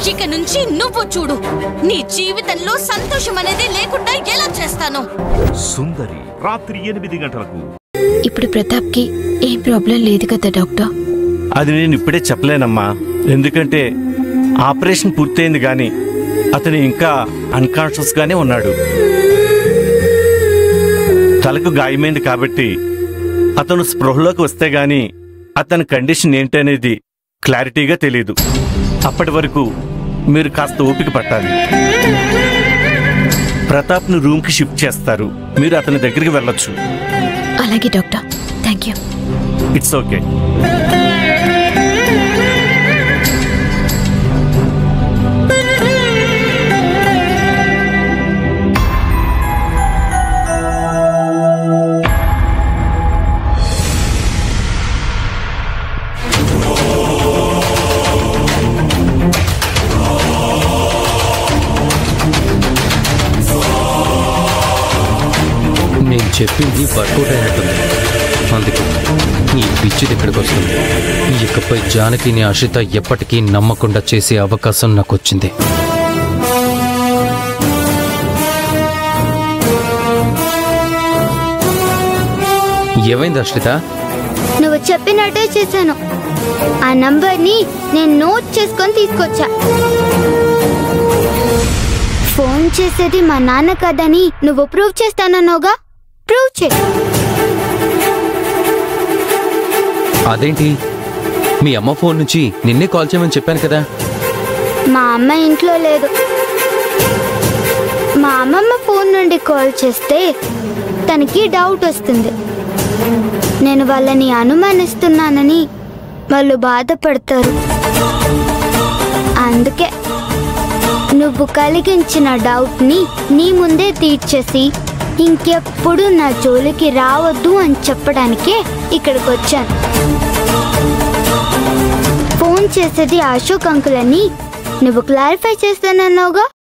ఇక నుంచి నువ్వు చూడు, నీ జీవితంలో సంతోషం అనేది లేకుండా ఎలా చేస్తాను. సుందరి రాత్రి 8 గంటలకు. ఇప్పుడు ప్రతాప్కి ఏం ప్రాబ్లం లేదు కదా డాక్టర్? అది నేను ఇప్పుడే చెప్పలేనమ్మా, ఎందుకంటే ఆపరేషన్ పూర్తయింది కానీ అతను ఇంకా అన్కాన్షియస్ గానే ఉన్నాడు. తలకు గాయమైంది కాబట్టి అతను స్పృహలోకి వస్తే గాని అతని కండిషన్ ఏంటనేది క్లారిటీగా తెలియదు. అప్పటి వరకు మీరు కాస్త ఓపిక పట్టాలి. ప్రతాప్ను రూమ్కి షిఫ్ట్ చేస్తారు, మీరు అతని దగ్గరికి వెళ్ళొచ్చు. అలాగే doctor, thank you. It's okay. నేను చెప్పింది వర్కౌట్ అయినట్టుంది, అందుకే ఈ పిచ్చిది ఇక్కడికి వస్తుంది. ఇకపై జానకిని ఆశ్రిత ఎప్పటికీ నమ్మకుండా చేసే అవకాశం నాకు వచ్చింది. ఏమైంది ఆశ్రిత? నువ్వు చెప్పినట్టే చేశాను. ఆ నంబర్ని నేను నోట్ చేసుకొని తీసుకొచ్చా. ఫోన్ చేసేది మా నాన్న కాదని నువ్వు ప్రూవ్ చేస్తానన్నావుగా, ప్రూవ్ చే. అదేంటి, మీ అమ్మ ఫోన్ నుంచి నిన్నే కాల్ చేయమని చెప్పాను కదా. మా అమ్మ ఇంట్లో లేదు. మా అమ్మమ్మ ఫోన్ నుండి కాల్ చేస్తే తనకి డౌట్ వస్తుంది. నేను వాళ్ళని అనుమానిస్తున్నానని వాళ్ళు బాధపడతారు. అందుకే నువ్వు కలిగించిన డౌట్ని నీ ముందే తీర్చేసి ఇంకెప్పుడు నా జోలికి రావద్దు అని చెప్పడానికే ఇక్కడికి వచ్చాను. ఫోన్ చేసేది అశోక్ అంకుల్ అని నువ్వు క్లారిఫై చేస్తానన్నావుగా.